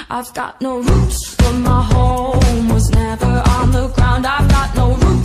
I've got no roots, but my home was never on the ground. I've got no roots.